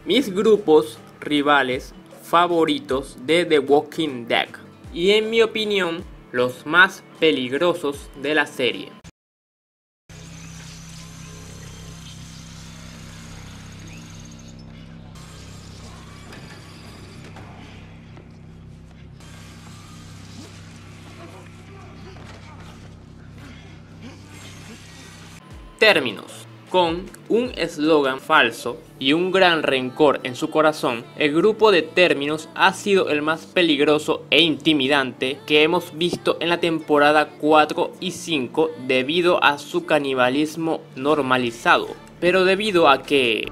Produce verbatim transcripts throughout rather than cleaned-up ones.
mis grupos rivales favoritos de The Walking Dead y en mi opinión los más peligrosos de la serie. Términos. Con un eslogan falso y un gran rencor en su corazón, el grupo de Términos ha sido el más peligroso e intimidante que hemos visto en la temporada cuatro y cinco debido a su canibalismo normalizado, pero debido a que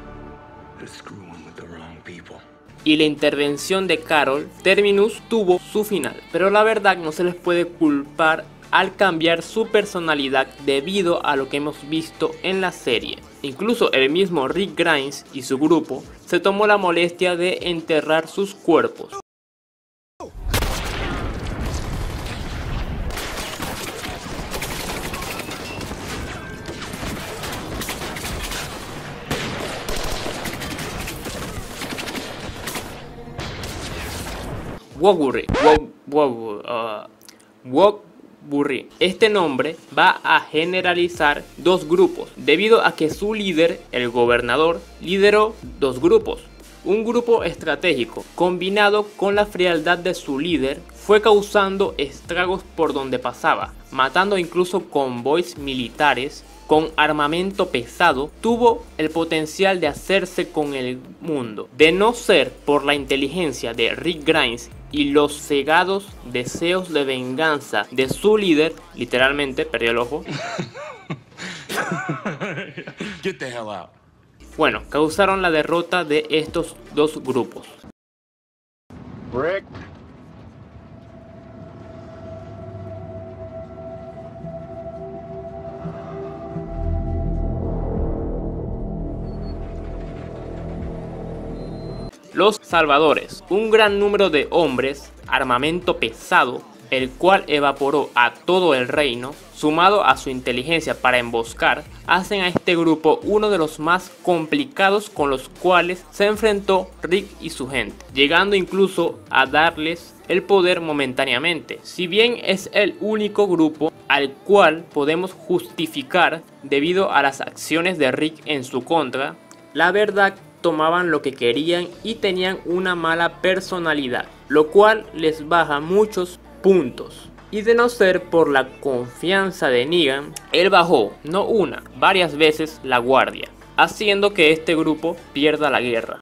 y la intervención de Carol, Terminus tuvo su final, pero la verdad no se les puede culpar al cambiar su personalidad debido a lo que hemos visto en la serie. Incluso el mismo Rick Grimes y su grupo se tomó la molestia de enterrar sus cuerpos. Wogbury, Wog, Wog, uh, Wogbury. Este nombre va a generalizar dos grupos, debido a que su líder, el gobernador, lideró dos grupos. Un grupo estratégico, combinado con la frialdad de su líder, fue causando estragos por donde pasaba, matando incluso convoys militares con armamento pesado. Tuvo el potencial de hacerse con el mundo. De no ser por la inteligencia de Rick Grimes y los cegados deseos de venganza de su líder, literalmente perdió el ojo. Get the hell out. Bueno, causaron la derrota de estos dos grupos. Rick. Los Salvadores, un gran número de hombres, armamento pesado, el cual evaporó a todo el reino, sumado a su inteligencia para emboscar, hacen a este grupo uno de los más complicados con los cuales se enfrentó Rick y su gente, llegando incluso a darles el poder momentáneamente. Si bien es el único grupo al cual podemos justificar debido a las acciones de Rick en su contra, la verdad tomaban lo que querían y tenían una mala personalidad, lo cual les baja muchos puntos. Y de no ser por la confianza de Negan, él bajó no una, varias veces la guardia, haciendo que este grupo pierda la guerra.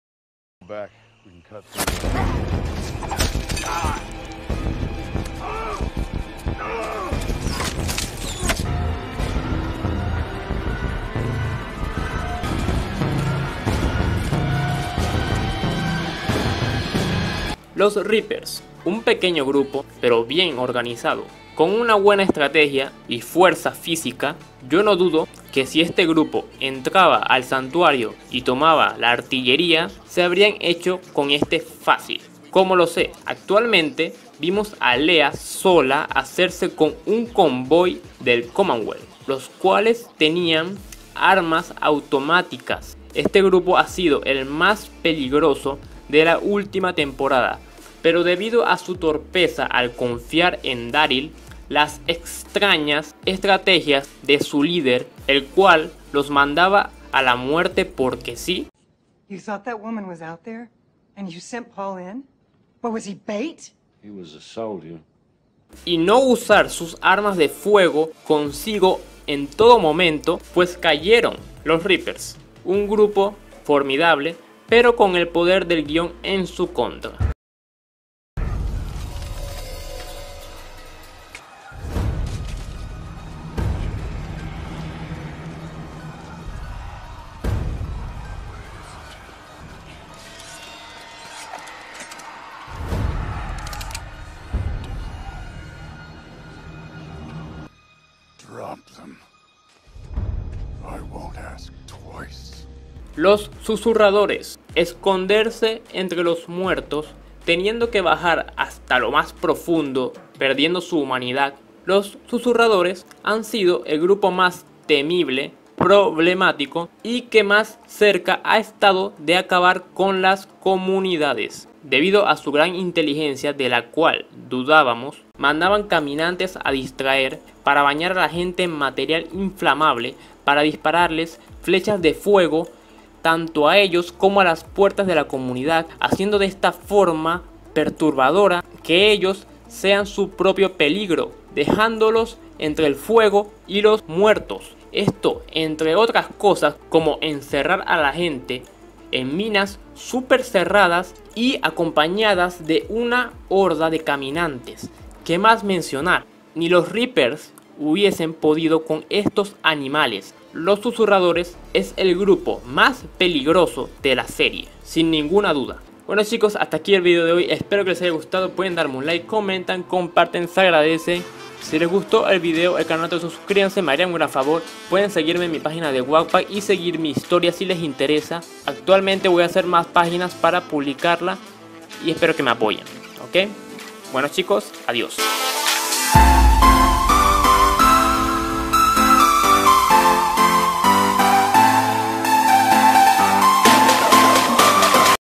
Los Reapers, un pequeño grupo, pero bien organizado, con una buena estrategia y fuerza física. Yo no dudo que si este grupo entraba al santuario y tomaba la artillería, se habrían hecho con este fácil. Como lo sé, actualmente vimos a Leah sola hacerse con un convoy del Commonwealth, los cuales tenían armas automáticas. Este grupo ha sido el más peligroso de la última temporada, pero debido a su torpeza al confiar en Daryl, las extrañas estrategias de su líder, el cual los mandaba a la muerte porque sí. You thought that woman was out there and you sent Paul in? What was he, bait? He was a soldier. Y no usar sus armas de fuego consigo en todo momento, pues cayeron los Reapers, un grupo formidable, pero con el poder del guión en su contra. Drop them. I won't ask twice. Los susurradores, esconderse entre los muertos, teniendo que bajar hasta lo más profundo, perdiendo su humanidad. Los susurradores han sido el grupo más temible problemático y que más cerca ha estado de acabar con las comunidades. Debido a su gran inteligencia, de la cual dudábamos, mandaban caminantes a distraer para bañar a la gente en material inflamable, para dispararles flechas de fuego tanto a ellos como a las puertas de la comunidad, haciendo de esta forma perturbadora que ellos sean su propio peligro, dejándolos entre el fuego y los muertos. Esto, entre otras cosas, como encerrar a la gente en minas súper cerradas y acompañadas de una horda de caminantes. ¿Qué más mencionar? Ni los Reapers hubiesen podido con estos animales. Los susurradores es el grupo más peligroso de la serie, sin ninguna duda. Bueno chicos, hasta aquí el video de hoy, espero que les haya gustado, pueden darme un like, comentan, comparten, se agradece. Si les gustó el video, el canal, suscríbanse, me harían un gran favor. Pueden seguirme en mi página de Wattpad y seguir mi historia si les interesa. Actualmente voy a hacer más páginas para publicarla y espero que me apoyen, ¿ok? Bueno chicos, adiós.